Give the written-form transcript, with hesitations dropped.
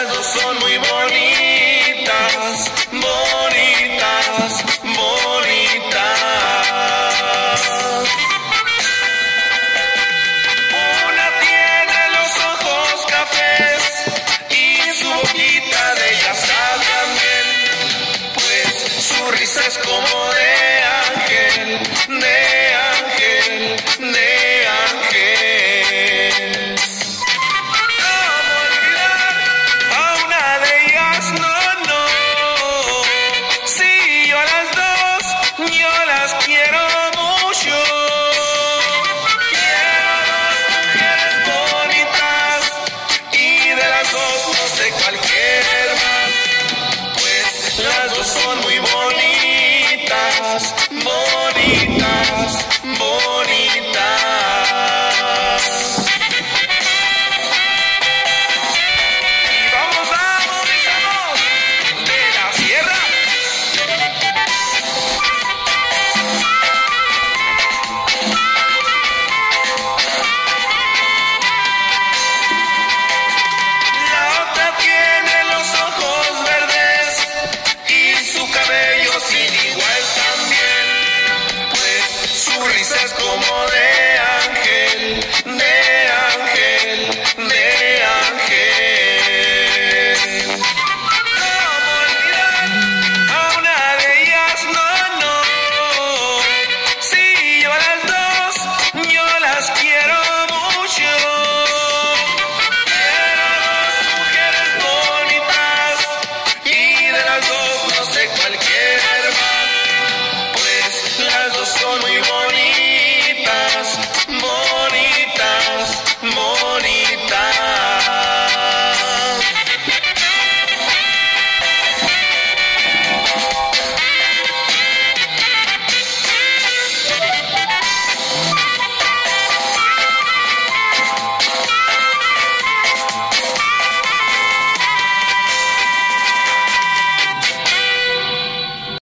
las dos son muy bonitas, bonitas, bonitas. Una tiene los ojos cafés y su boquita de ella sabe también, pues su risa es como de ángel, de ángel, de ángel. ¿Cómo olvidar a una de ellas? No, no. Sí, yo a las dos, yo las quiero mucho. Quiero dos mujeres bonitas y de las dos no sé cuál quiero más, pues las dos son muy bonitas, bonitas, bonitas.